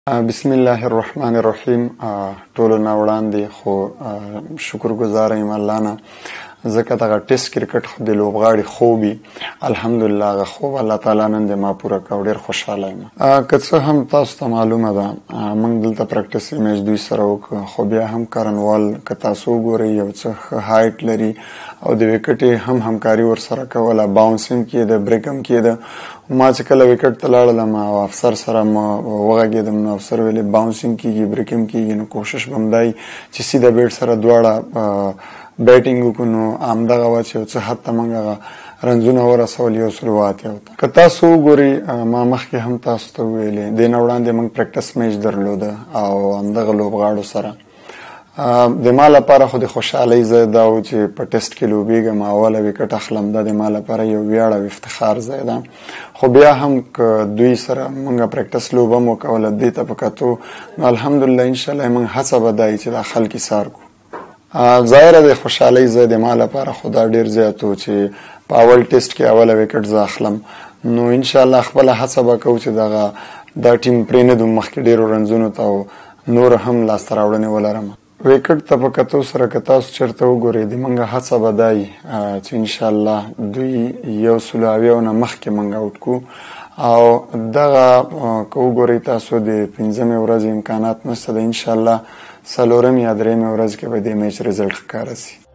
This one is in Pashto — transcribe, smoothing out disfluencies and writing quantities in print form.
بسم الله الرحمن الرحیم. ټولو نه وړاندې خو شکرګزاره یم الله نه، ځکه دغه ټیسټ کرکټ خو د لوبغاړي خوب وي. الحمدلله هغه خوب الله تعالی نن د ما پوره کړ. ډېر خوشحاله یم. که څه هم تاسو ته معلومه ده موږ دلته پریکټس میچ دوی سره وکړو، خو بیا هم کرنوال که تاسو وګورئ یو څه ښه هایټ لري او د وکټ هم همکاري ورسره کوله، باونس هم کېده، بریک هم کېده. ما چې کله وکټ ته لاړلم او افسر سره ما وغږېدم، نو افسر ویلې باونس هم کېږي، بریک هم کېږي، نو کوشش به هم دی چې سیده بیټ سره دواړه بیټینګ وکړو. نو همدغه وه چې یو څه حد ته موږ هغه رنزونه ورسول 108 ته. که تاسو وګورئ ما مخکې هم تاسو ته ویلې دې نه وړاندې موږ پریکټس میچ درلوده او همدغه لوبغاړو سره د ما لپاره خو د خوشحالۍ ځای دا و چې په ټیسټ کې لوبېږم، اوله وکټ اخلم. دا د ما لپاره یو ویاړ او افتخار ځای ده. خو بیا هم که دوی سره موږ پریکټس لوبه هم وکوله دې ته په کتو، نو الحمدلله انشاءالله موږ هڅه به دا وي چې دا خلک ایسار کړو. ظاهره د خوشحالۍ ځای د ما لپاره خو دا ډېر زیات و چې په اول ټیسټ کې اوله وکټ زه اخلم. نو انشاءالله خپله هڅه به کوو چې دا ټیم پرېنږدو مخکې ډېرو رنزونو ته او نور هم لاسته راوړنې ولرم. وکټ ته په کتو سره که تاسو چېرته وګورئ د موږ هڅه به دا وي چې انشاءالله دوی 170 نه مخکې موږ اوټ کړو. او دغه که وګورئ تاسو د 5مې ورځې امکانات نشته ده، انشاءالله 4مې یا 3مې ورځ کې به د میچ رزلټ ښکاره سي.